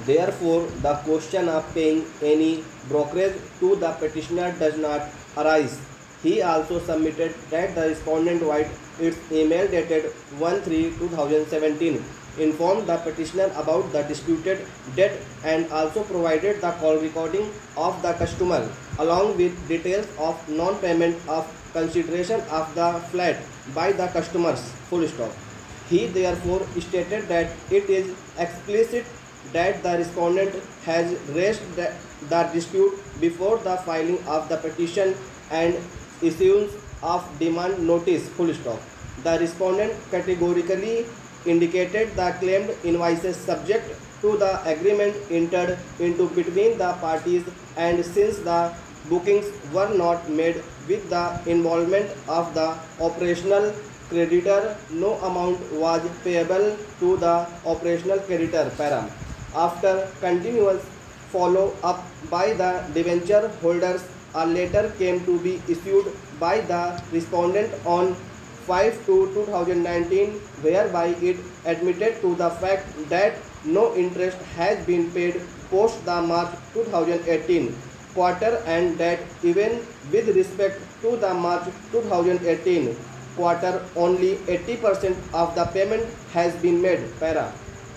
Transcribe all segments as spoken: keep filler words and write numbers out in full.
Therefore, the question of paying any brokerage to the petitioner does not arise. He also submitted that the respondent write its email dated one three two thousand seventeen informed the petitioner about the disputed debt and also provided the call recording of the customer along with details of non-payment of consideration of the flat by the customers. Full stop. He therefore stated that it is explicit that the respondent has raised the, the dispute before the filing of the petition and issuance of demand notice. Full stop. The respondent categorically indicated the claimed invoices subject to the agreement entered into between the parties, and since the bookings were not made with the involvement of the operational creditor, no amount was payable to the operational creditor. Para. After continuous follow-up by the debenture holders, a letter came to be issued by the respondent on five two two thousand nineteen, whereby it admitted to the fact that no interest has been paid post the March two thousand eighteen quarter, and that even with respect to the March two thousand eighteen quarter, only eighty percent of the payment has been made. Para.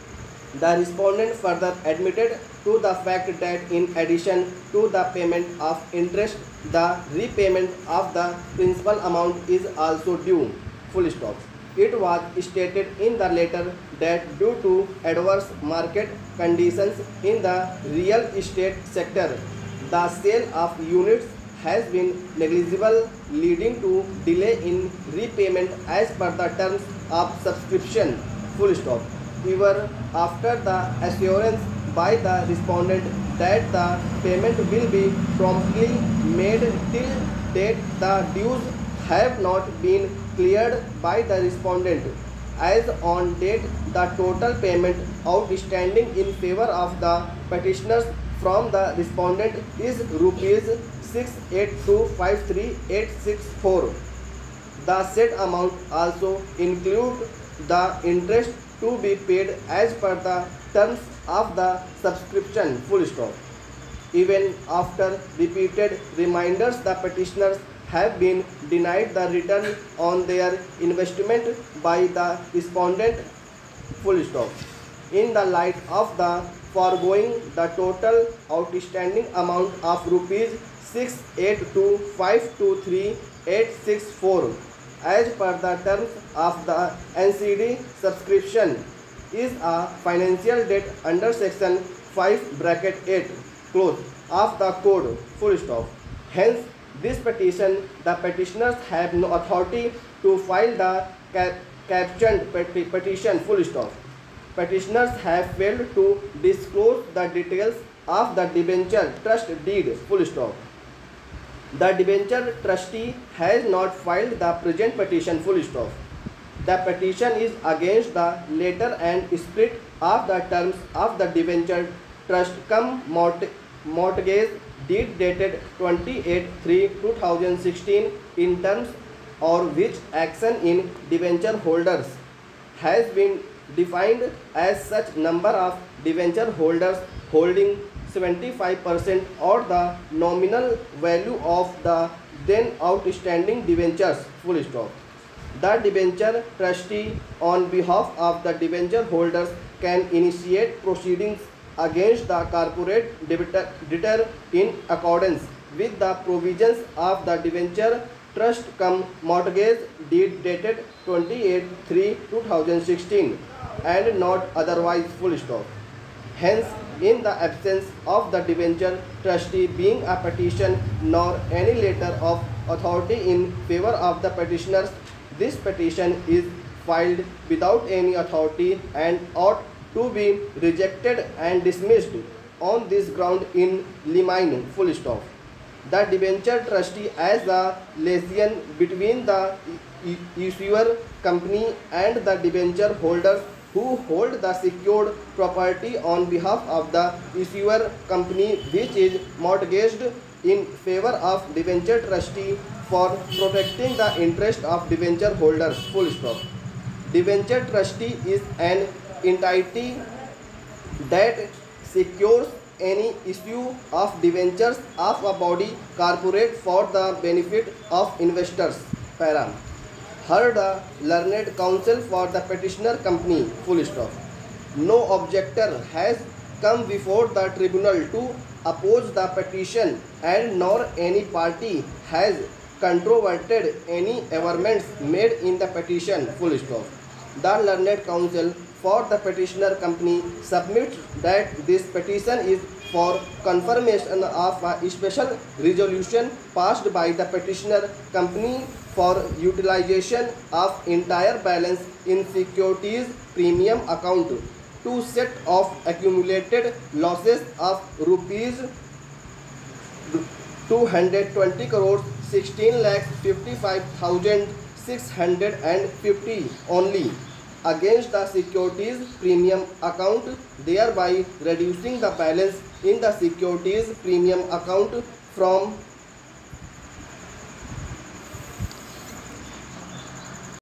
The respondent further admitted to the fact that in addition to the payment of interest, the repayment of the principal amount is also due. Full stop. It was stated in the letter that due to adverse market conditions in the real estate sector, the sale of units has been negligible, leading to delay in repayment as per the terms of subscription. Full stop. Even after the assurance by the respondent that the payment will be promptly made till date, the dues have not been cleared by the respondent. As on date, the total payment outstanding in favor of the petitioners from the respondent is rupees six eight two five three eight six four. The said amount also include the interest to be paid as per the terms of the subscription. Full stop. Even after repeated reminders, the petitioners have been denied the return on their investment by the respondent. Full stop. In the light of the foregoing, the total outstanding amount of rupees six eight two five two three eight six four as per the terms of the N C D subscription is a financial debt under section five bracket eight close of the code. Full stop. Hence, this petition, the petitioners have no authority to file the cap captioned peti petition. Full stop. Petitioners have failed to disclose the details of the debenture trust deed. Full stop. The debenture trustee has not filed the present petition. Full stop. The petition is against the letter and spirit of the terms of the debenture trust cum mort mortgage deed dated twenty-eight three two thousand sixteen, in terms or which action in debenture holders has been defined as such number of debenture holders holding seventy-five percent or the nominal value of the then outstanding debentures. Full stop. The debenture trustee on behalf of the debenture holders can initiate proceedings against the corporate debtor in accordance with the provisions of the debenture trust cum mortgage deed dated twenty-eight three two thousand sixteen and not otherwise. Full stop. Hence, in the absence of the debenture trustee being a petition nor any letter of authority in favor of the petitioners, this petition is filed without any authority and ought to be rejected and dismissed on this ground in limine. Full stop. The debenture trustee as the liaison between the issuer company and the debenture holders who hold the secured property on behalf of the issuer company, which is mortgaged in favor of debenture trustee for protecting the interest of debenture holders. Full stop. Debenture trustee is an entity that secures any issue of debentures of a body corporate for the benefit of investors. Para. Heard a learned counsel for the petitioner company. Full stop. No objector has come before the tribunal to oppose the petition, and nor any party has controverted any averments made in the petition. Full stop. The learned counsel for the petitioner company submits that this petition is for confirmation of a special resolution passed by the petitioner company for utilization of entire balance in securities premium account to set off accumulated losses of rupees two hundred twenty crores sixteen lakhs fifty-five thousand six hundred fifty only against the securities premium account, thereby reducing the balance in the securities premium account from